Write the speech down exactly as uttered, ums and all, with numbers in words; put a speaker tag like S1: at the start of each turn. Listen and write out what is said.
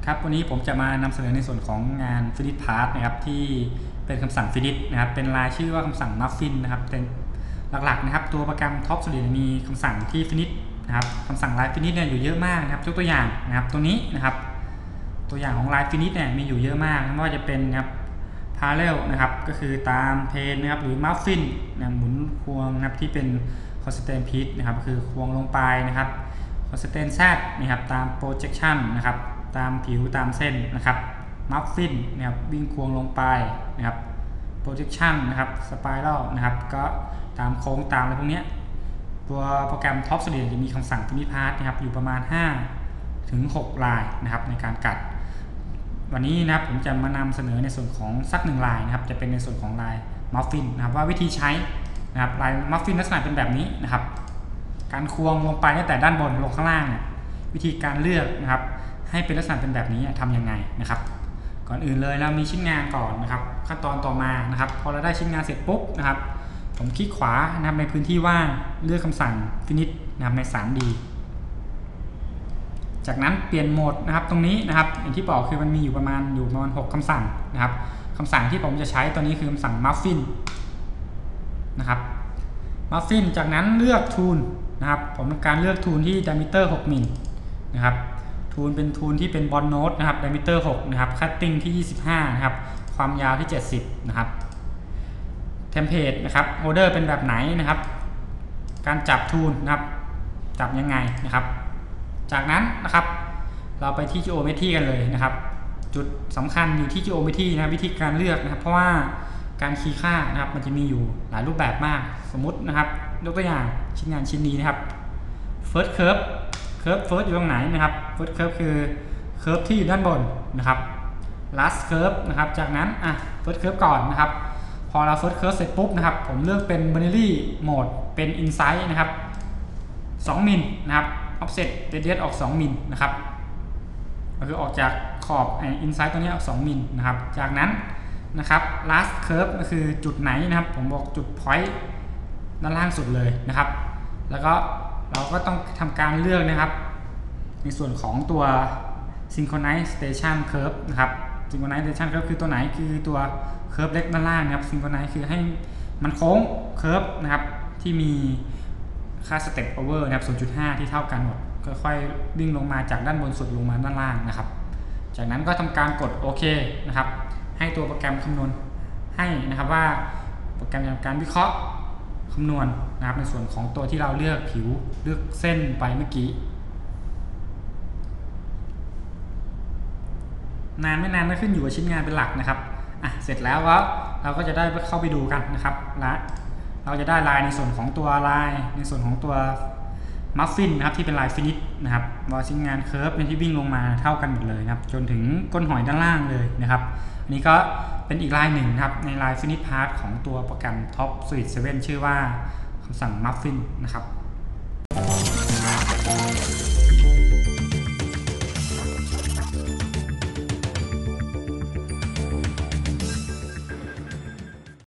S1: ครับวันนี้ผมจะมานำเสนอในส่วนของงาน Finit Part นะครับที่เป็นคำสั่ง Finit นะครับเป็นลายชื่อว่าคำสั่ง Muffin นะครับเป็นหลักๆนะครับตัวโปรแกรม Top Studio มีคำสั่งที่ Finit นะครับคำสั่งลาย Finit เนี่ยอยู่เยอะมากนะครับยกตัวอย่างนะครับตัวนี้นะครับตัวอย่างของลาย Finit เนี่ยมีอยู่เยอะมากไม่ว่าจะเป็นนะครับ Parallel นะครับก็คือตามเพนนะครับหรือ Muffin นะหมุนควงนะครับที่เป็น Constant Pitch นะครับคือควงลงไปนะครับ Constant Z นะครับตาม Projection นะครับตามผิวตามเส้นนะครับ Muffin นะครับวิ่งควงลงไปนะครับ Projection นะครับ Spiral นะครับก็ตามโค้งตามอะไรพวกนี้ตัวโปรแกรม Top Studio จะมีคำสั่ง Finit Part นะครับอยู่ประมาณห้าถึงหกลายนะครับในการกัดวันนี้นะครับผมจะมานำเสนอในส่วนของสักหนึ่งลายนะครับจะเป็นในส่วนของลาย Muffin นะครับว่าวิธีใช้นะครับลาย Muffin ลักษณะเป็นแบบนี้นะครับการควงลงไปตั้งแต่ด้านบนลงข้างล่างเนี่ยวิธีการเลือกนะครับให้เป็นลักษณะเป็นแบบนี้ทำยังไงนะครับก่อนอื่นเลยเรามีชิ้นงานก่อนนะครับขั้นตอนต่อมานะครับพอเราได้ชิ้นงานเสร็จปุ๊บนะครับผมคลิกขวานะครับในพื้นที่ว่างเลือกคำสั่ง Finit นะครับใน ทรี ดี จากนั้นเปลี่ยนโหมดนะครับตรงนี้นะครับอย่างที่บอกคือมันมีอยู่ประมาณอยู่ประมาณหกคำสั่งนะครับคำสั่งที่ผมจะใช้ตัวนี้คือคำสั่ง Muffin นะครับ Muffin จากนั้นเลือก Tool นะครับผมทำการเลือก Tool ที่ Diameter หกมิลนะครับทูลเป็นทูลที่เป็นบอลโนดนะครับ diameter หกนะครับ cutting ที่ยี่สิบห้านะครับความยาวที่เจ็ดสิบนะครับเทมเพลตนะครับโฮลเดอร์เป็นแบบไหนนะครับการจับทูลนะครับจับยังไงนะครับจากนั้นนะครับเราไปที่ geometry กันเลยนะครับจุดสำคัญอยู่ที่ geometry นะวิธีการเลือกนะครับเพราะว่าการคีย์ค่านะครับมันจะมีอยู่หลายรูปแบบมากสมมุตินะครับยกตัวอย่างชิ้นงานชิ้นนี้นะครับ first curveเคิร์ฟเฟิร์สอยู่ตรงไหนนะครับเฟิร์สเคิร์ฟคือเคิร์ฟที่อยู่ด้านบนนะครับ last curve นะครับจากนั้นอ่ะเฟิร์สเคิร์ฟก่อนนะครับพอเราเฟิร์สเคิร์ฟเสร็จปุ๊บนะครับผมเลือกเป็น binary mode เป็น inside นะครับสองมิลนะครับ offset radius ออกสองมิลนะครับก็คือออกจากขอบไอ้ inside ตัวนี้ออกสองมิลนะครับจากนั้นนะครับ last curve ก็คือจุดไหนนะครับผมบอกจุด point ด้านล่างสุดเลยนะครับแล้วก็เราก็ต้องทำการเลือกนะครับในส่วนของตัว synchronization curve นะครับ synchronization curve คือตัวไหนคือตัว curve เล็กด้านล่างนะครับ synchronize คือให้มันโค้ง curve นะครับที่มีค่า step over นะครับ ศูนย์จุดห้า ที่เท่ากันหมดค่อยๆวิ่งลงมาจากด้านบนสุดลงมาด้านล่างนะครับจากนั้นก็ทำการกดโอเคนะครับให้ตัวโปรแกรมคำนวณให้นะครับว่าโปรแกรมทำการวิเคราะห์คำนวณนะครับในส่วนของตัวที่เราเลือกผิวเลือกเส้นไปเมื่อกี้นานไม่นานก็ขึ้นอยู่กับชิ้นงานเป็นหลักนะครับอ่ะเสร็จแล้วว่าเราก็จะได้เข้าไปดูกันนะครับและเราจะได้ลายในส่วนของตัวลายในส่วนของตัวมัฟฟินนะครับที่เป็นลายฟินิชนะครับว่าชิ้นงานเคิร์ฟที่วิ่งลงมาเท่ากันหมดเลยนะครับจนถึงก้นหอยด้านล่างเลยนะครับอันนี้ก็เป็นอีกลายหนึ่งนะครับในลาย Finit Part ของตัวโปรแกรม Top Studio เซเว่นชื่อว่าคำสั่ง Muffin นะครับ